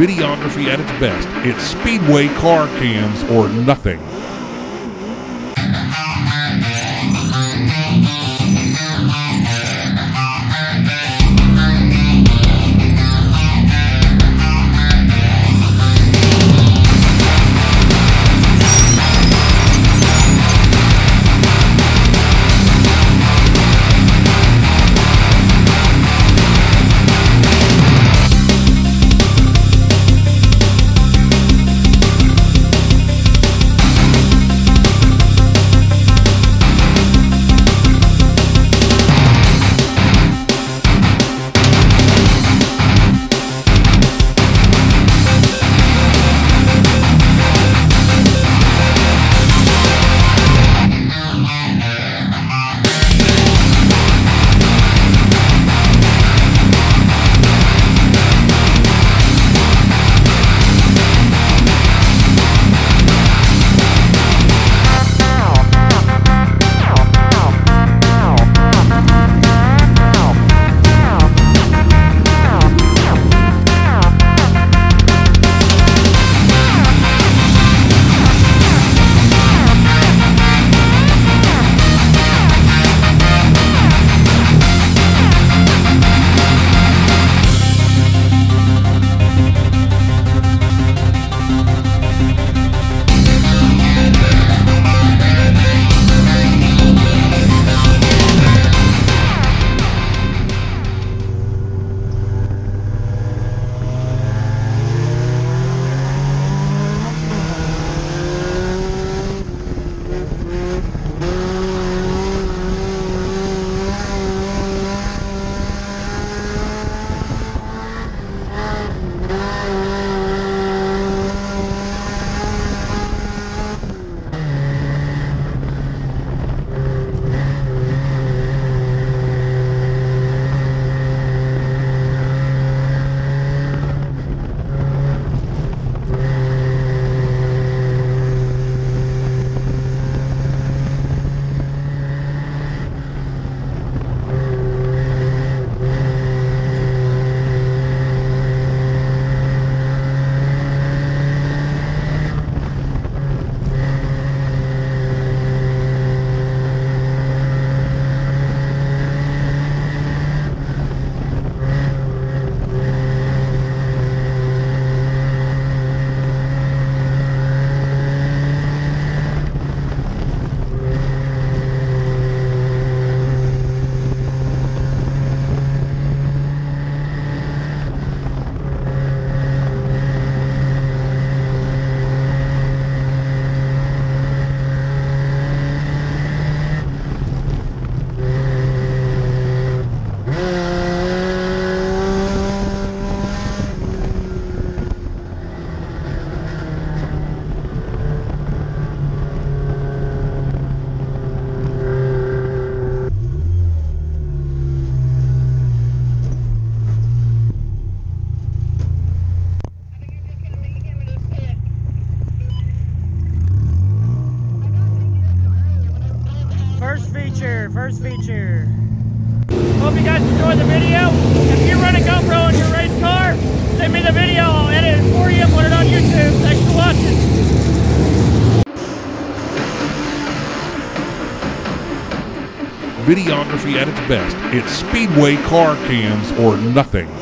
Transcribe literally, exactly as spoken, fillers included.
Videography at its best. It's Speedway car cams or nothing. First feature, first feature. Hope you guys enjoyed the video. If you run a GoPro in your race car, send me the video. I'll edit it for you and put it on YouTube. Thanks for watching. Videography at its best. It's Speedway car cams or nothing.